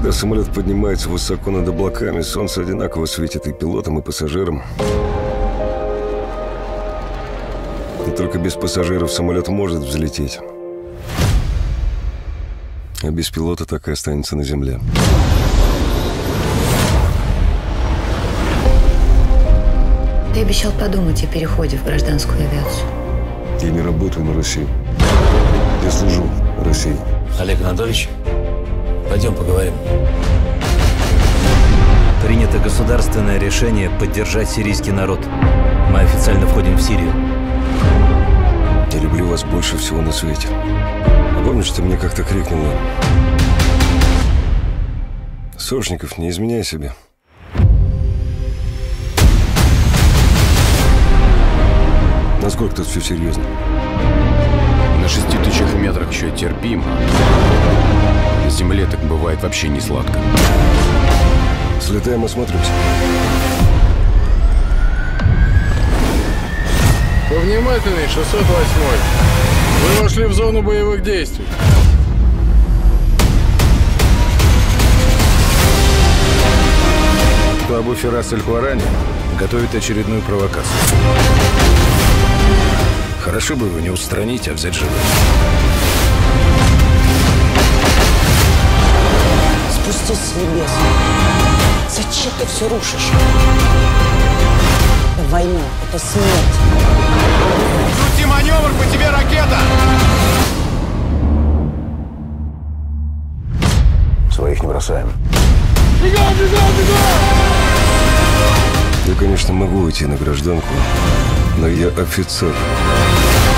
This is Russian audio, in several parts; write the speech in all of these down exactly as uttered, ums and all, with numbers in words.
Когда самолет поднимается высоко над облаками, солнце одинаково светит и пилотам, и пассажирам. И только без пассажиров самолет может взлететь. А без пилота так и останется на земле. Ты обещал подумать о переходе в гражданскую авиацию. Я не работаю на Россию. Я служу России. Олег Анатольевич, пойдем поговорим. Принято государственное решение поддержать сирийский народ. Мы официально входим в Сирию. Я люблю вас больше всего на свете. Помнишь, ты мне как-то крикнула: Сошников, не изменяй себе. Насколько тут все серьезно? На шести тысячах метрах еще терпимо. На земле так бывает вообще не сладко. Слетаем, осмотримся. Повнимательней, шестьсот восьмой. Вы вошли в зону боевых действий. Абу Фирас Аль-Хуарани готовит очередную провокацию. Хорошо бы его не устранить, а взять живым. Спустись с небес. Зачем ты все рушишь? Это война, это смерть. Крути маневр, по тебе ракета! Своих не бросаем. Бегом, бегом, бегом! Я, конечно, могу уйти на гражданку, но я офицер.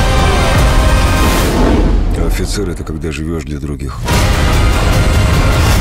А офицер — это когда живешь для других.